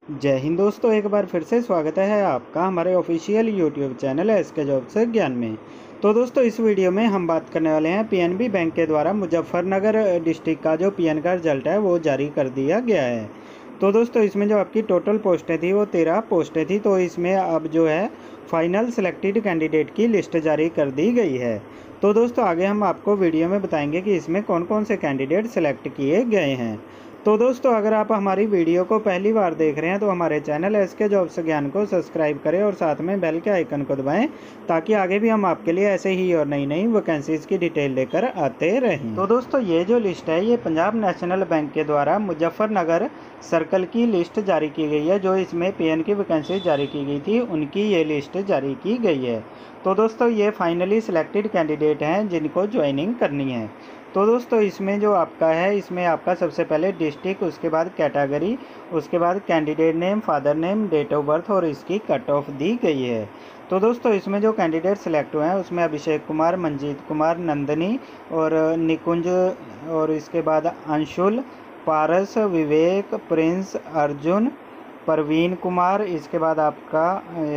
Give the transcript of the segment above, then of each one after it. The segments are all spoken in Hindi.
जय हिंद दोस्तों, एक बार फिर से स्वागत है आपका हमारे official YouTube channel SK jobs ज्ञान में। तो दोस्तों इस वीडियो में हम बात करने वाले हैं पीएनबी बैंक के द्वारा मुजफ्फरनगर डिस्ट्रिक्ट का जो पीएन का रिजल्ट है वो जारी कर दिया गया है। तो दोस्तों इसमें जो आपकी टोटल पोस्टें थी वो 13 पोस्टें थी। तो इसमें अब जो है फाइनल सेलेक्टेड कैंडिडेट की लिस्ट जारी कर दी गई है। तो दोस्तों आगे हम आपको वीडियो में बताएंगे कि इसमें कौन कौन से कैंडिडेट सेलेक्ट किए गए हैं। तो दोस्तों अगर आप हमारी वीडियो को पहली बार देख रहे हैं तो हमारे चैनल एसके जॉब्स ज्ञान को सब्सक्राइब करें और साथ में बेल के आइकन को दबाएं, ताकि आगे भी हम आपके लिए ऐसे ही और नई नई वैकेंसीज की डिटेल लेकर आते रहें। तो दोस्तों ये जो लिस्ट है ये पंजाब नेशनल बैंक के द्वारा मुजफ्फरनगर सर्कल की लिस्ट जारी की गई है। जो इसमें पीएन की वैकेंसी जारी की गई थी उनकी ये लिस्ट जारी की गई है। तो दोस्तों ये फाइनली सिलेक्टेड कैंडिडेट हैं जिनको ज्वाइनिंग करनी है। तो दोस्तों इसमें जो आपका है, इसमें आपका सबसे पहले डिस्ट्रिक्ट, उसके बाद कैटेगरी, उसके बाद candidate name, father name, date of birth और इसकी कट ऑफ दी गई है। तो दोस्तों इसमें जो कैंडिडेट सेलेक्ट हुए हैं उसमें अभिषेक कुमार, मंजीत कुमार, नंदनी और निकुंज और इसके बाद अंशुल, पारस, विवेक, प्रिंस, अर्जुन, परवीन कुमार, इसके बाद आपका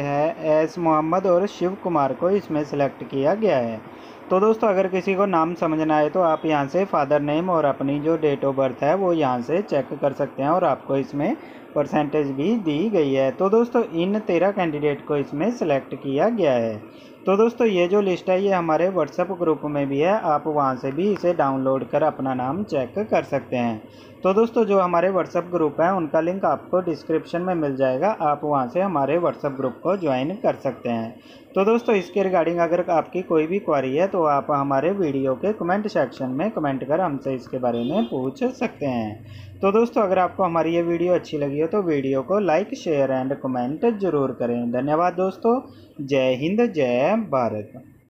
है एस मोहम्मद और शिव कुमार को इसमें सेलेक्ट किया गया है। तो दोस्तों अगर किसी को नाम समझना है तो आप यहां से फादर नेम और अपनी जो डेट ऑफ बर्थ है वो यहां से चेक कर सकते हैं और आपको इसमें परसेंटेज भी दी गई है। तो दोस्तों इन 13 कैंडिडेट को इसमें सेलेक्ट किया गया है। तो दोस्तों ये जो लिस्ट है ये हमारे व्हाट्सएप ग्रुप में भी है, आप वहां से भी इसे डाउनलोड कर अपना नाम चेक कर सकते हैं। तो दोस्तों जो हमारे व्हाट्सएप ग्रुप है उनका लिंक आपको डिस्क्रिप्शन में मिल जाएगा, आप वहां से हमारे व्हाट्सएप ग्रुप को ज्वाइन कर सकते हैं। तो दोस्तों इसके रिगार्डिंग अगर आपकी कोई भी क्वारी है तो आप हमारे वीडियो के कमेंट सेक्शन में कमेंट कर हमसे इसके बारे में पूछ सकते हैं। तो दोस्तों अगर आपको हमारी ये वीडियो अच्छी लगी हो तो वीडियो को लाइक, शेयर एंड कमेंट जरूर करें। धन्यवाद दोस्तों। जय हिंद, जय भारत।